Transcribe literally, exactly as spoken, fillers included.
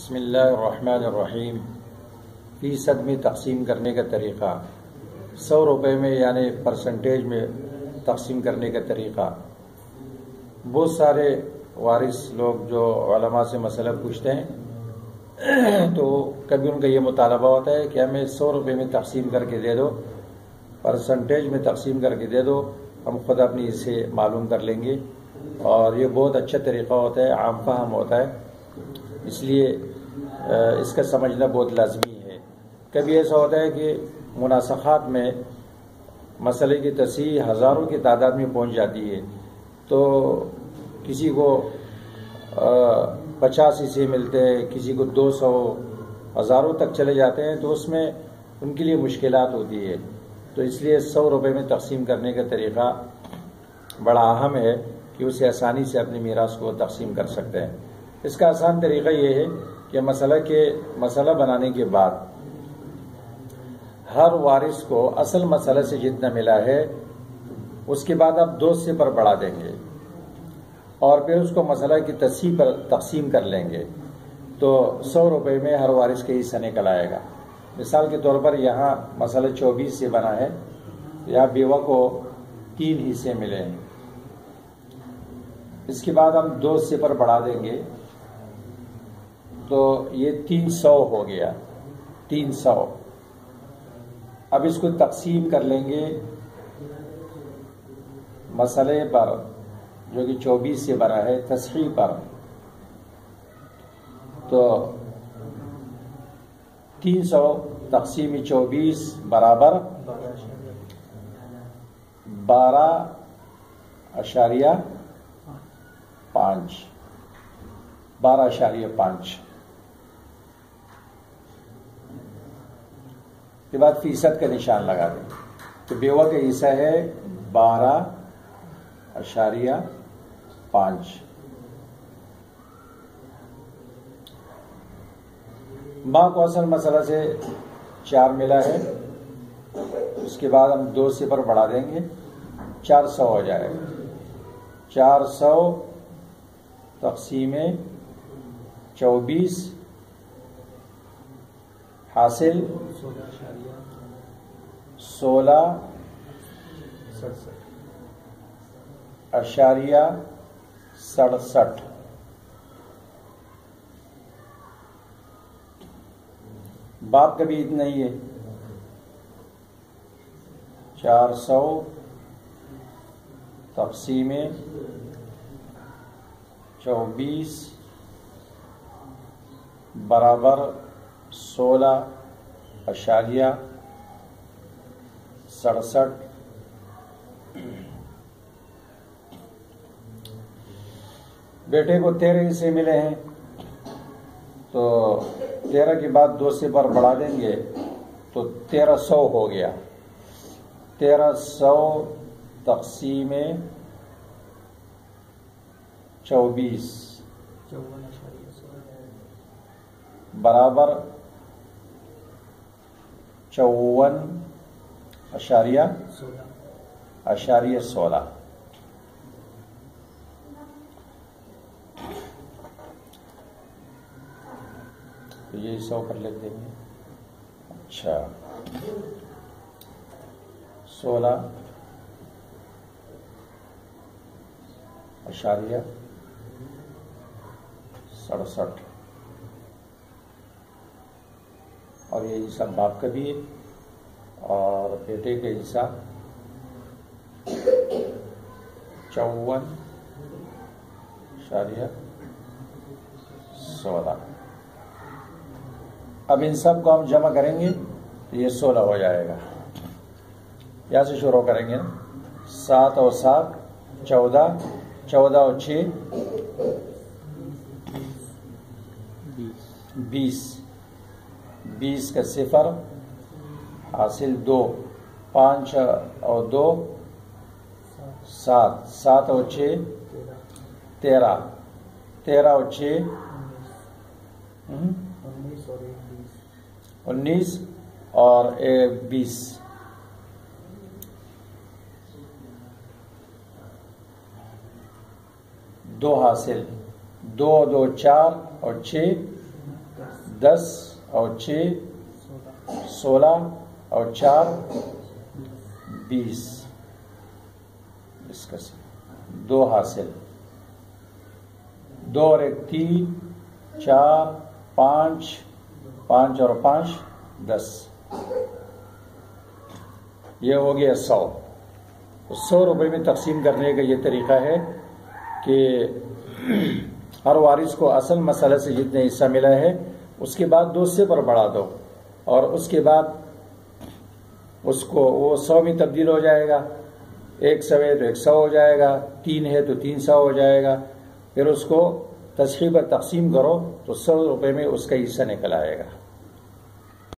بسم اللہ الرحمن الرحیم۔ فیصد میں تقسیم کرنے کا طریقہ، سو روپے میں یعنی پرسنٹیج میں تقسیم کرنے کا طریقہ۔ بہت سارے وارث لوگ جو علماء سے مسئلہ پوچھتے ہیں تو کبھی ان کا یہ مطالبہ ہوتا ہے کہ ہمیں سو روپے میں تقسیم کر کے دے دو، پرسنٹیج میں تقسیم کر کے دے دو، ہم خود اپنی اسے معلوم کر لیں گے۔ اور یہ بہت اچھا طریقہ ہوتا ہے، عام فہم ہوتا ہے، اس لیے اس کا سمجھنا بہت لازمی ہے۔ کبھی ایسا ہوتا ہے کہ مناسخات میں مسئلے کی تصحیح ہزاروں کی تعداد میں پہنچ جاتی ہے، تو کسی کو پچاس حصے ملتے ہیں، کسی کو دو سو، ہزاروں تک چلے جاتے ہیں، تو اس میں ان کے لیے مشکلات ہوتی ہے۔ تو اس لیے سو روپے میں تقسیم کرنے کا طریقہ بڑا اہم ہے کہ اسے آسانی سے اپنی میراث کو تقسیم کر سکتے ہیں۔ اس کا آسان طریقہ یہ ہے کہ مسئلہ کے مسئلہ بنانے کے بعد ہر وارث کو اصل مسئلہ سے جتنا ملا ہے اس کے بعد آپ دو سے پر بڑھا دیں گے اور پھر اس کو مسئلہ کی تصحیح پر تقسیم کر لیں گے، تو سو روپے میں ہر وارث کا حصہ نکل آئے گا۔ مثال کے طور پر یہاں مسئلہ چوبیس سے بنا ہے، یہاں بیوہ کو تین حصے ملے ہیں، اس کے بعد ہم دو سے پر بڑھا دیں گے تو یہ تین سو ہو گیا، تین سو۔ اب اس کو تقسیم کر لیں گے مسئلے پر جو کہ چوبیس سے بنا ہے، تصحیح پر، تو تین سو تقسیم چوبیس برابر بارہ اشاریہ پانچ، بارہ اشاریہ پانچ کے بعد فیصد کا نشان لگا دیں، تو بیوہ کا حصہ ہے بارہ اشاریہ پانچ۔ ماں کو اصل مسئلہ سے چار ملا ہے، اس کے بعد ہم دو سے پر بڑھا دیں گے، چار سو ہو جائے گا۔ چار سو تقسیم چوبیس حاصل سولہ اشاریہ سڑسٹھ۔ باپ کا بھی اتنا ہی ہے، چار سو تقسیم چوبیس برابر سولہ اشاریہ سڑسٹھ۔ بیٹے کو تیرہ حصے ملے ہیں، تو تیرہ کے بعد دو سے پر بڑھا دیں گے تو تیرہ سو ہو گیا۔ تیرہ سو تقسیم چوبیس برابر چون اشاریہ اشاریہ سولہ۔ تو یہ سو پر لکھ دیں گے، اچھا سولہ اشاریہ سڑسٹھ، اور یہ حصہ باپ کا بھی ہے اور بیٹے کا حصہ چون اشاریہ سولہ۔ اب ان سب کو ہم جمع کریں گے تو یہ سولہ ہو جائے گا۔ یہاں سے شروع کریں گے، سات اور سات چودہ، چودہ اور چھ بیس، بیس کا صفر حاصل دو، پانچ اور دو سات، سات اور چھ تیرہ، تیرہ اور چھ انیس اور ایک بیس۔ دو حاصل، دو دو چار اور چھ دس اور چھ سولہ اور چار بیس، اس کا دو حاصل، دو اور ایک تین، چار پانچ، پانچ اور پانچ دس، یہ ہو گیا سو۔ سو روپے میں تقسیم کرنے کا یہ طریقہ ہے کہ ہر وارث کو اصل مسئلہ سے جتنے حصہ ملا ہے اس کے بعد دو سے پر بڑھا دو، اور اس کے بعد اس کو وہ سو میں تبدیل ہو جائے گا، ایک سو ہے تو ایک سو ہو جائے گا، تین ہے تو تین سو ہو جائے گا، پھر اس کو تصحیح پر تقسیم کرو تو سو روپے میں اس کا حصہ نکل آئے گا۔